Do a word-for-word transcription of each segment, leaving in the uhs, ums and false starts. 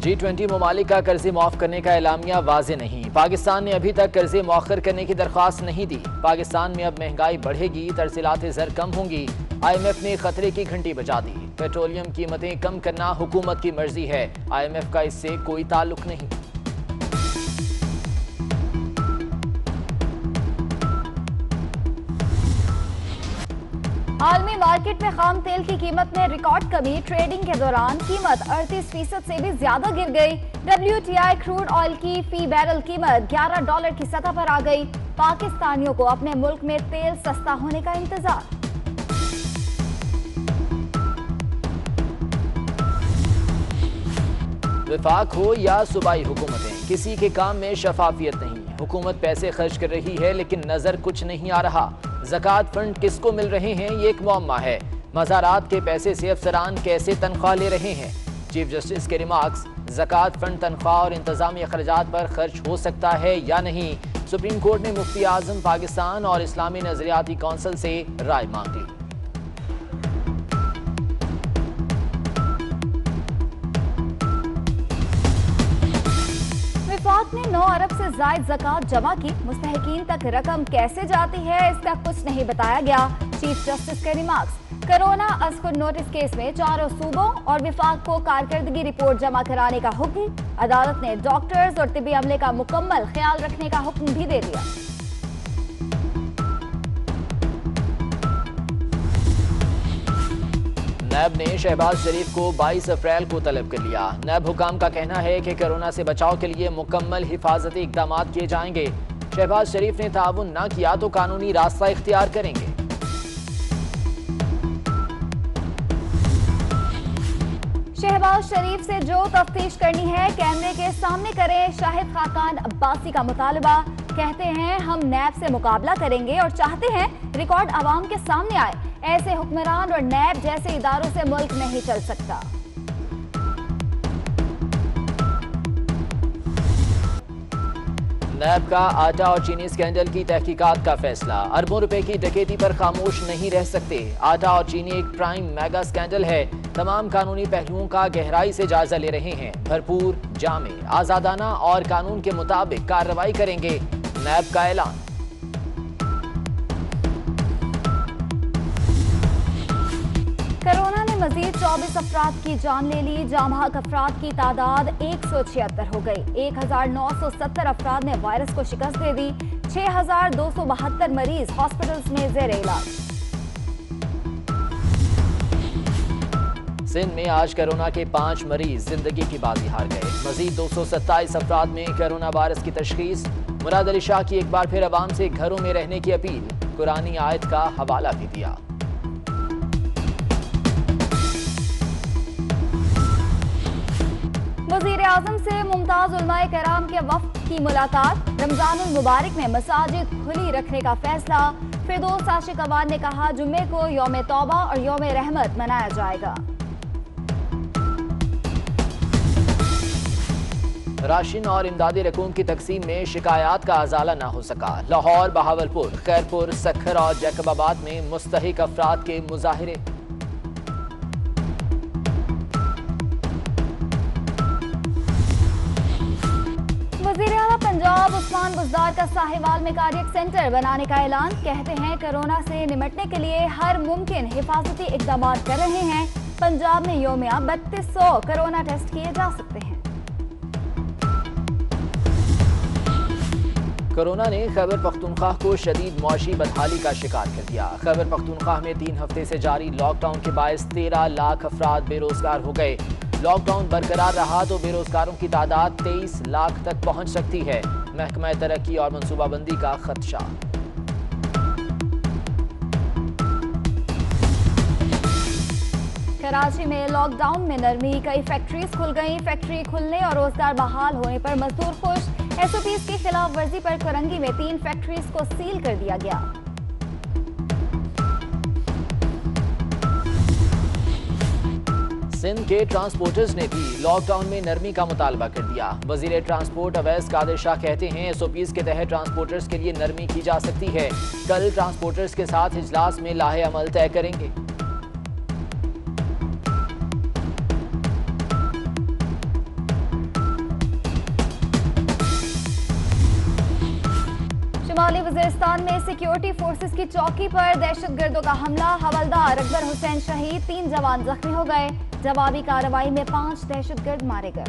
G twenty ममालिक का कर्जे माफ करने का एलामिया वाजे नहीं। पाकिस्तान ने अभी तक कर्जे मौखर करने की दरख्वास्त नहीं दी। पाकिस्तान में अब महंगाई बढ़ेगी, तरसीलात ज़र कम होंगी। आई एम एफ ने खतरे की घंटी बजा दी। पेट्रोलियम कीमतें कम करना हुकूमत की मर्जी है, आई एम एफ का इससे कोई ताल्लुक नहीं। आलमी मार्केट में खाम तेल की कीमत में रिकॉर्ड कमी। ट्रेडिंग के दौरान कीमत अड़तीस फीसद से भी ज्यादा गिर गई। W T I crude oil की फी बैरल कीमत ग्यारह डॉलर की सतह पर आ गई। पाकिस्तानियों को अपने मुल्क में तेल सस्ता होने का इंतजार। विफाक हो या सूबाई हुकूमतें, किसी के काम में शफाफियत नहीं है। हुकूमत पैसे खर्च कर रही है लेकिन नजर कुछ नहीं आ रहा। ज़कात फंड किसको मिल रहे हैं ये एक मुअम्मा है। मज़ारात के पैसे से अफसरान कैसे तनख्वाह ले रहे हैं। चीफ जस्टिस के रिमार्क्स, ज़कात फंड तनख्वाह और इंतजामी अखराजात पर खर्च हो सकता है या नहीं। सुप्रीम कोर्ट ने मुफ्ती आजम पाकिस्तान और इस्लामी नजरियाती कौंसिल से राय मांग ली। वफाक ने नौ अरब से जायद ज़कात जमा की। मुस्तहिकीन तक रकम कैसे जाती है इसका कुछ नहीं बताया गया। चीफ जस्टिस के रिमार्क्स, कोरोना अज़खुद नोटिस केस में चारों सूबों और विफाक को कारकर्दगी रिपोर्ट जमा कराने का हुक्म। अदालत ने डॉक्टर्स और तिब्बी अमले का मुकम्मल ख्याल रखने का हुक्म भी दे दिया। नैब ने शहबाज शरीफ को बाईस अप्रैल को तलब कर लिया। नैब हुकाम का कहना है कि कोरोना से बचाव के लिए मुकम्मल हिफाजती इकदाम किए जाएंगे। शहबाज शरीफ ने ताउन न किया तो कानूनी रास्ता इख्तियार करेंगे। शहबाज शरीफ से जो तफ्तीश करनी है कैमरे के सामने करें। शाहिद खाकान अब्बासी का मुतालबा, कहते हैं हम नैब से मुकाबला करेंगे और चाहते हैं रिकॉर्ड आवाम के सामने आए। ऐसे हुक्मरान और नैब जैसे इदारों से मुल्क नहीं चल सकता। नैब का आटा और चीनी स्कैंडल की तहकीकात का फैसला। अरबों रुपए की डकैती पर खामोश नहीं रह सकते। आटा और चीनी एक प्राइम मेगा स्कैंडल है। तमाम कानूनी पहलुओं का गहराई से जायजा ले रहे हैं। भरपूर, जामे, आजादाना और कानून के मुताबिक कार्रवाई करेंगे। नैब का ऐलान। कोरोना ने मजीद चौबीस अफराद की जान ले ली। जामहक अफराद की तादाद एक सौ छिहत्तर हो गई। एक हजार नौ सौ सत्तर अफराद ने वायरस को शिकस्त दे दी। छह हजार दो सौ बहत्तर मरीज हॉस्पिटल्स में जेर इलाज। सिंध में आज कोरोना के पांच मरीज जिंदगी की बाजी हार गए। मजीद दो सौ सत्ताईस अफराद में कोरोना वायरस की तशखीस। मुराद अली शाह की एक बार फिर अवाम से घरों में रहने की अपील। कुरानी आयत का हवाला भी दिया। वज़ीर आज़म से मुमताज उलमाए कराम के वफ़द की मुलाकात। रमजानुल मुबारक में मसाजिद खुली रखने का फैसला। फिरदौस आशिक अवान ने कहा जुम्मे को यौम तौबा और यौम रहमत मनाया जाएगा। राशन और इमदादी रकूम की तकसीम में शिकायत का अजाला न हो सका। लाहौर, बहावलपुर, खैरपुर, सखर और जैकबाबाद में मुस्तहिक अफराद के मुजाहिरे। वज़ीर आला पंजाब उस्मान बुज़दार का साहिवाल में कार्डियक सेंटर बनाने का ऐलान। कहते हैं कोरोना से निपटने के लिए हर मुमकिन हिफाजती इक़दाम कर रहे हैं। पंजाब में योमिया बत्तीस सौ कोरोना टेस्ट किए जा सकते हैं। कोरोना ने खैबर पख्तूनख्वा को शदीद मुआशी बदहाली का शिकार कर दिया। खैबर पख्तूनख्वा में तीन हफ्ते से जारी लॉकडाउन के बायस तेरह लाख अफराद बेरोजगार हो गए। लॉकडाउन बरकरार रहा तो बेरोजगारों की तादाद तेईस लाख तक पहुंच सकती है। महकमा तरक्की और मनसूबाबंदी का खदशा। कराची में लॉकडाउन में नरमी, कई फैक्ट्रीज खुल गईं। फैक्ट्री खुलने और रोजगार बहाल होने पर मजदूर खुश। एस ओ पीज की खिलाफ वर्जी पर कोरंगी में तीन फैक्ट्रीज को सील कर दिया गया। सिंध के ट्रांसपोर्टर्स ने भी लॉकडाउन में नरमी का मुतालबा कर दिया। वजीर ट्रांसपोर्ट अवैस कादिर शाह कहते हैं एस ओ पीज के तहत ट्रांसपोर्टर्स के लिए नरमी की जा सकती है। कल ट्रांसपोर्टर्स के साथ इजलास में लाहे अमल तय करेंगे। शुमाली वजीरिस्तान में सिक्योरिटी फोर्सेस की चौकी पर दहशतगर्दों का हमला, हवलदार अकबर हुसैन शहीद, तीन जवान जख्मी हो गए। जवाबी कार्रवाई में पांच दहशतगर्द मारे गए।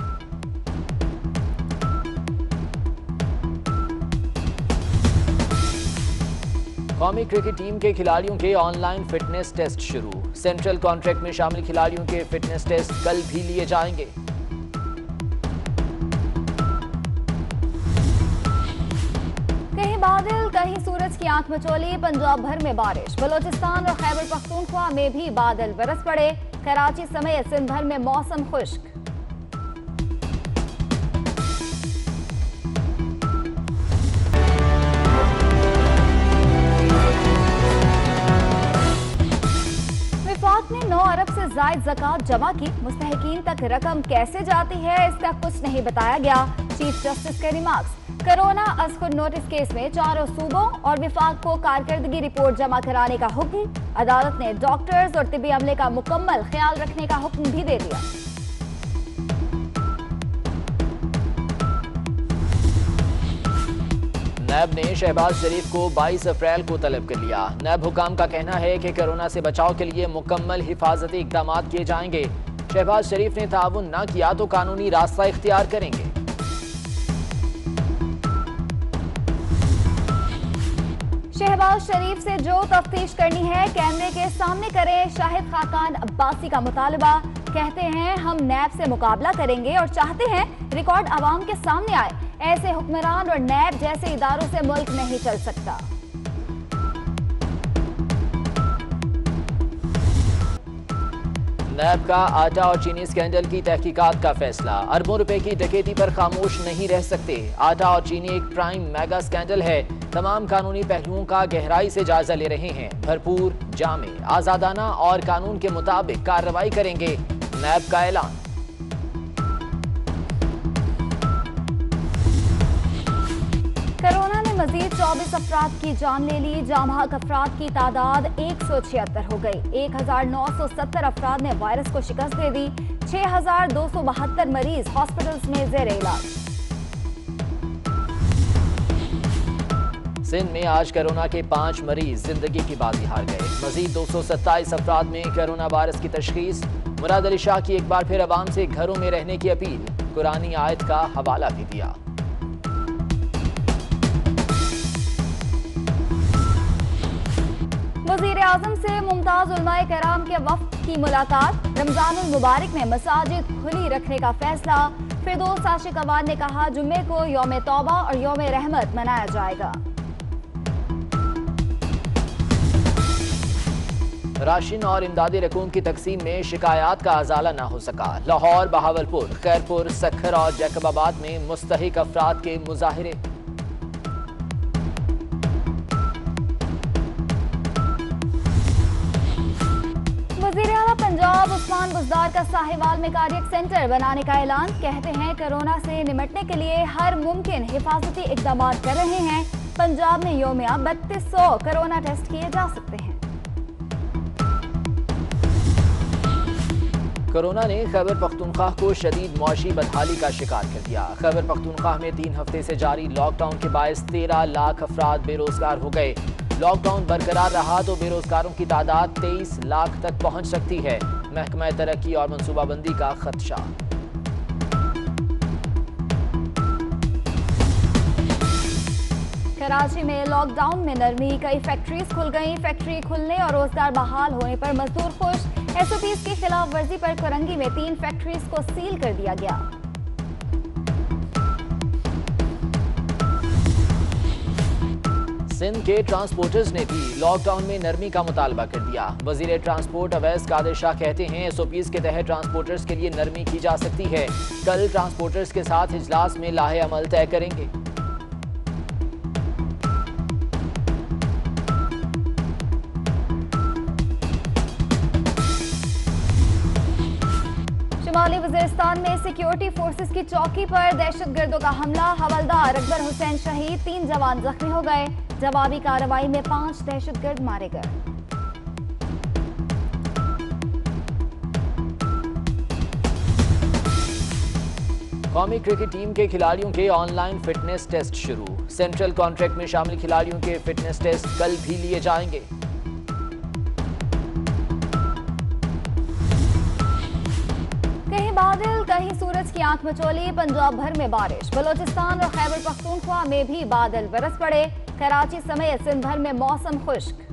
कौमी क्रिकेट टीम के खिलाड़ियों के ऑनलाइन फिटनेस टेस्ट शुरू। सेंट्रल कॉन्ट्रैक्ट में शामिल खिलाड़ियों के फिटनेस टेस्ट कल भी लिए जाएंगे। कहीं बादल, कहीं सूरज की आंख मचोली, पंजाब भर में बारिश। बलोचिस्तान और खैबर पख्तूनख्वा में भी बादल बरस पड़े। कराची समेत सिंध भर में मौसम खुश्क। विफाक ने नौ अरब से जायद ज़कात जमा की। मुस्तहिकीन तक रकम कैसे जाती है इसका कुछ नहीं बताया गया। चीफ जस्टिस के रिमार्क्स। कोरोना असखुद नोटिस केस में चारों सूबों और विफाक को कारकर्दगी रिपोर्ट जमा कराने का हुक्म। अदालत ने डॉक्टर्स और तिब्बी अमले का मुकम्मल ख्याल रखने का हुक्म भी दे दिया। नैब ने शहबाज शरीफ को बाईस अप्रैल को तलब कर लिया। नैब हुकाम का कहना है कि कोरोना से बचाव के लिए मुकम्मल हिफाजती इकदाम किए जाएंगे। शहबाज शरीफ ने ताउन न किया तो कानूनी रास्ता इख्तियार करेंगे। शहबाज शरीफ से जो तफ्तीश करनी है कैमरे के सामने करें, शाहिद खाकान अब्बासी का मुतालबा। कहते हैं हम नैब से मुकाबला करेंगे और चाहते हैं रिकॉर्ड आवाम के सामने आए। ऐसे हुक्मरान और नैब जैसे इदारों से मुल्क नहीं चल सकता। नैब का आटा और चीनी स्कैंडल की तहकीकात का फैसला। अरबों रुपए की डकैती पर खामोश नहीं रह सकते। आटा और चीनी एक प्राइम मेगा स्कैंडल है। तमाम कानूनी पहलुओं का गहराई से जायजा ले रहे हैं। भरपूर, जामे, आजादाना और कानून के मुताबिक कार्रवाई करेंगे। नैब का ऐलान। कोरोना ने मजीद चौबीस अफराद की जान ले ली। जामहक अफराद की तादाद एक सौ छिहत्तर हो गई। एक हजार नौ सौ सत्तर अफराद ने वायरस को शिकस्त दे दी। छह हजार दो सौ बहत्तर मरीज हॉस्पिटल्स में जेर इलाज। सिंध में आज कोरोना के पांच मरीज जिंदगी की बाजी हार गए। मजीद दो सौ सत्ताईस अफराद में कोरोना वायरस की तशखीस। मुराद अली शाह की एक बार फिर अवाम से घरों में रहने की अपील। कुरानी आयत का हवाला भी दिया। वज़ीर आज़म से मुमताज उलमाए कराम के वफ़द की मुलाकात। रमजानुल मुबारक में मसाजिद खुली रखने का फैसला। फिरदौस आशिक अवान ने कहा जुम्मे को यौम तौबा और यौम रहमत मनाया जाएगा। राशन और इमदादी रकूम की तकसीम में शिकायत का अजाला न हो सका। लाहौर, बहावलपुर, खैरपुर, सखर और जैकबाबाद में मुस्तहिक अफराद के मुजाहिरे। वज़ीर आला पंजाब उस्मान बुज़दार का साहिवाल में कार्डियक सेंटर बनाने का ऐलान। कहते हैं कोरोना से निपटने के लिए हर मुमकिन हिफाजती इक़दाम कर रहे हैं। पंजाब में योमिया बत्तीस सौ कोरोना टेस्ट किए जा सकते हैं। कोरोना ने खैबर पख्तूनख्वा को शदीद मौशी बदहाली का शिकार कर दिया। खैबर पख्तूनख्वा में तीन हफ्ते से जारी लॉकडाउन के बायस तेरह लाख अफराद बेरोजगार हो गए। लॉकडाउन बरकरार रहा तो बेरोजगारों की तादाद तेईस लाख तक पहुंच सकती है। महकमा तरक्की और मनसूबाबंदी का खदशा। कराची में लॉकडाउन में नरमी, कई फैक्ट्रीज खुल गई। फैक्ट्री खुलने और रोजगार बहाल होने पर मजदूर खुश। एसओपीज की खिलाफ वर्जी पर कोरंगी में तीन फैक्ट्रीज को सील कर दिया गया। सिंध के ट्रांसपोर्टर्स ने भी लॉकडाउन में नरमी का मुतालबा कर दिया। वजीर ट्रांसपोर्ट अवैस कादिर शाह कहते हैं एसओपीज के तहत ट्रांसपोर्टर्स के लिए नरमी की जा सकती है। कल ट्रांसपोर्टर्स के साथ इजलास में लाहे अमल तय करेंगे। शुमाली वजीरिस्तान में सिक्योरिटी फोर्सेस की चौकी पर दहशतगर्दों का हमला, हवलदार अकबर हुसैन शहीद, तीन जवान जख्मी हो गए। जवाबी कार्रवाई में पांच दहशतगर्द मारे गए। कौमी क्रिकेट टीम के खिलाड़ियों के ऑनलाइन फिटनेस टेस्ट शुरू। सेंट्रल कॉन्ट्रैक्ट में शामिल खिलाड़ियों के फिटनेस टेस्ट कल भी लिए जाएंगे। कहीं बादल कहीं सूरज की आंख मचोली। पंजाब भर में बारिश, बलोचिस्तान और खैबर पख्तूनख्वा में भी बादल बरस पड़े। कराची समेत सिंध भर में मौसम खुश्क।